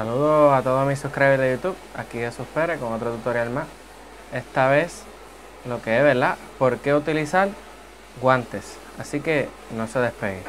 Saludos a todos mis suscriptores de YouTube, aquí Jesús Pérez con otro tutorial más. Esta vez lo que es, ¿verdad? ¿Por qué utilizar guantes? Así que no se despegue.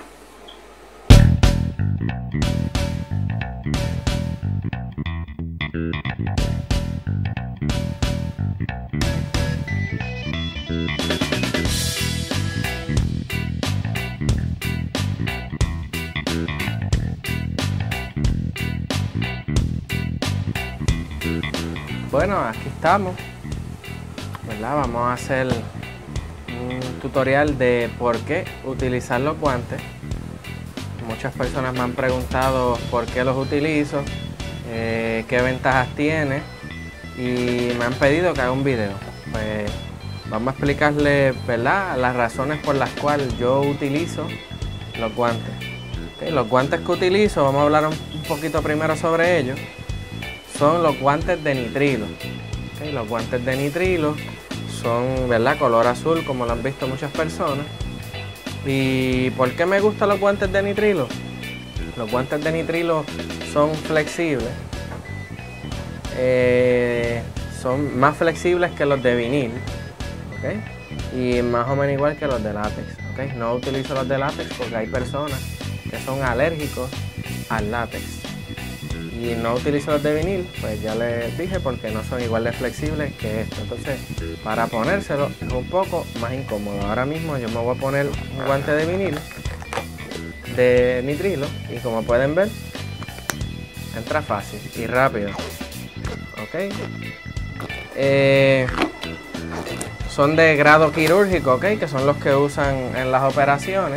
Bueno, aquí estamos, ¿verdad? Vamos a hacer un tutorial de por qué utilizar los guantes. Muchas personas me han preguntado por qué los utilizo, qué ventajas tiene y me han pedido que haga un video. Pues vamos a explicarles, ¿verdad?, las razones por las cuales yo utilizo los guantes. ¿Okay? Los guantes que utilizo, vamos a hablar un poquito primero sobre ellos. Son los guantes de nitrilo. ¿Okay? Los guantes de nitrilo son, ¿verdad?, color azul, como lo han visto muchas personas. ¿Y por qué me gustan los guantes de nitrilo? Los guantes de nitrilo son flexibles. Son más flexibles que los de vinil. ¿Okay? Y más o menos igual que los de látex. ¿Okay? No utilizo los de látex porque hay personas que son alérgicos al látex. Y no utilizo los de vinil, pues ya les dije, porque no son igual de flexibles que esto. Entonces, para ponérselo es un poco más incómodo. Ahora mismo yo me voy a poner un guante de vinil, de nitrilo, y como pueden ver, entra fácil y rápido. ¿Ok? Son de grado quirúrgico, ¿ok? Que son los que usan en las operaciones.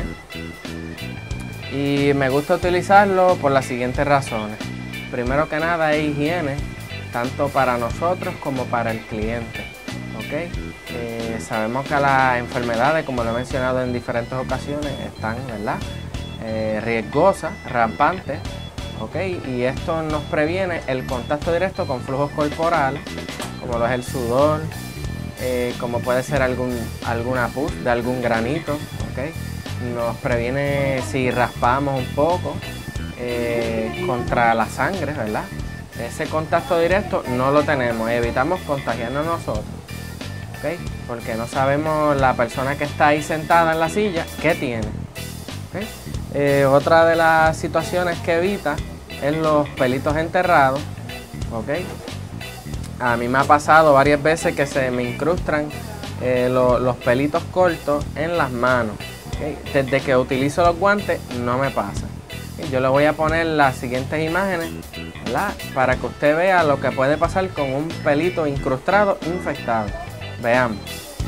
Y me gusta utilizarlo por las siguientes razones. Primero que nada es higiene, tanto para nosotros como para el cliente. ¿Okay? Sabemos que las enfermedades, como lo he mencionado en diferentes ocasiones, están, ¿verdad?, riesgosas, rampantes. ¿Okay? Y esto nos previene el contacto directo con flujos corporales, como lo es el sudor, como puede ser alguna pus de algún granito. ¿Okay? Nos previene si raspamos un poco. Contra la sangre, ¿verdad? Ese contacto directo no lo tenemos, evitamos contagiarnos nosotros, ¿okay? Porque no sabemos la persona que está ahí sentada en la silla qué tiene. ¿Okay? Otra de las situaciones que evita es los pelitos enterrados. ¿Okay? A mí me ha pasado varias veces que se me incrustan los pelitos cortos en las manos. ¿Okay? Desde que utilizo los guantes no me pasa. Yo le voy a poner las siguientes imágenes, ¿verdad?, para que usted vea lo que puede pasar con un pelito incrustado infectado. Veamos.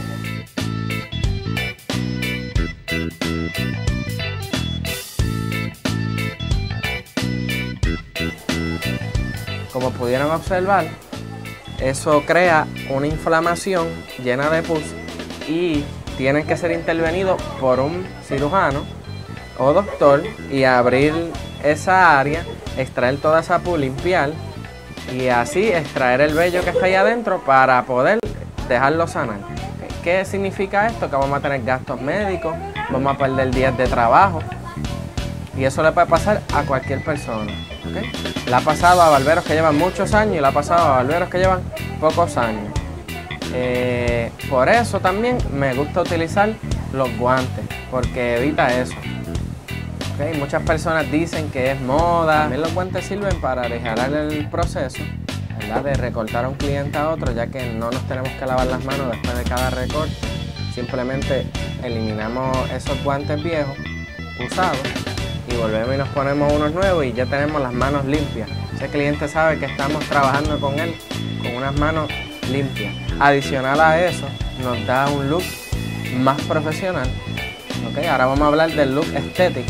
Como pudieron observar, eso crea una inflamación llena de pus y tienen que ser intervenidos por un cirujano o doctor y abrir esa área, extraer toda esa pus, limpiar y así extraer el vello que está ahí adentro para poder dejarlo sanar. ¿Qué significa esto? Que vamos a tener gastos médicos, vamos a perder días de trabajo y eso le puede pasar a cualquier persona. ¿Okay? Le ha pasado a barberos que llevan muchos años y le ha pasado a barberos que llevan pocos años. Por eso también me gusta utilizar los guantes, porque evita eso. Okay, muchas personas dicen que es moda. También los guantes sirven para aligerar el proceso, ¿verdad?, de recortar a un cliente a otro, ya que no nos tenemos que lavar las manos después de cada recorte. Simplemente eliminamos esos guantes viejos, usados, y volvemos y nos ponemos unos nuevos y ya tenemos las manos limpias. Ese cliente sabe que estamos trabajando con él con unas manos limpias. Adicional a eso, nos da un look más profesional. Okay, ahora vamos a hablar del look estético.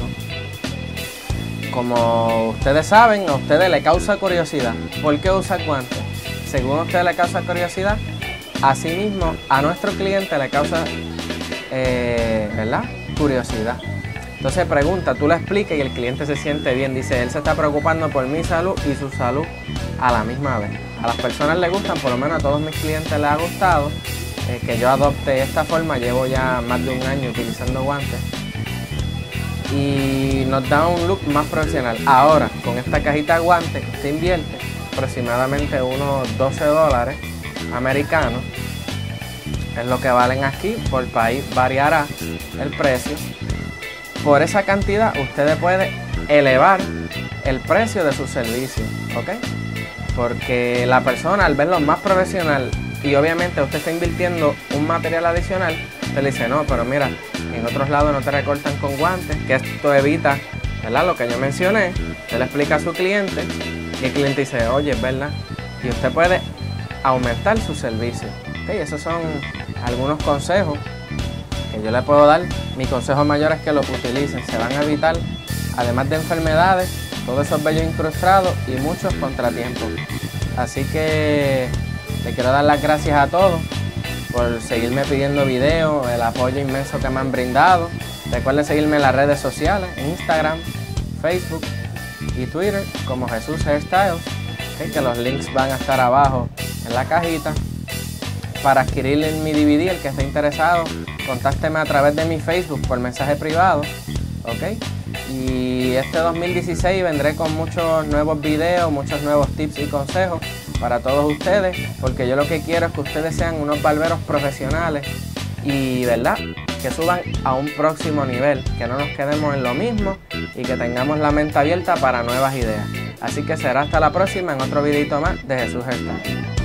Como ustedes saben, a ustedes les causa curiosidad. ¿Por qué usan guantes? Según a ustedes les causa curiosidad, asimismo a nuestro cliente le causa ¿verdad?, curiosidad. Entonces pregunta, tú le explicas y el cliente se siente bien. Dice, él se está preocupando por mi salud y su salud a la misma vez. A las personas les gustan, por lo menos a todos mis clientes les ha gustado que yo adopte esta forma. Llevo ya más de un año utilizando guantes. y nos da un look más profesional. Ahora, con esta cajita de guantes que usted invierte aproximadamente unos $12 americanos, es lo que valen aquí. Por país variará el precio. Por esa cantidad usted puede elevar el precio de su servicio, ¿ok? Porque la persona, al verlo más profesional y obviamente usted está invirtiendo un material adicional, usted le dice, no, pero mira, en otros lados no te recortan con guantes, que esto evita, ¿verdad?, lo que yo mencioné. Usted le explica a su cliente y el cliente dice, oye, es verdad, y usted puede aumentar su servicio. ¿Okay? Esos son algunos consejos que yo le puedo dar. Mi consejo mayor es que lo utilicen. Se van a evitar, además de enfermedades, todos esos vellos incrustados y muchos contratiempos. Así que le quiero dar las gracias a todos por seguirme pidiendo videos, el apoyo inmenso que me han brindado. Recuerden seguirme en las redes sociales, en Instagram, Facebook y Twitter como Jesús Hairstyles, ¿okay? Que los links van a estar abajo en la cajita. Para adquirir mi DVD, el que esté interesado, contácteme a través de mi Facebook por mensaje privado, ¿ok? Y este 2016 vendré con muchos nuevos videos, muchos nuevos tips y consejos para todos ustedes, porque yo lo que quiero es que ustedes sean unos barberos profesionales y, ¿verdad?, que suban a un próximo nivel, que no nos quedemos en lo mismo y que tengamos la mente abierta para nuevas ideas. Así que será hasta la próxima en otro videito más de Jesús Hairstyles.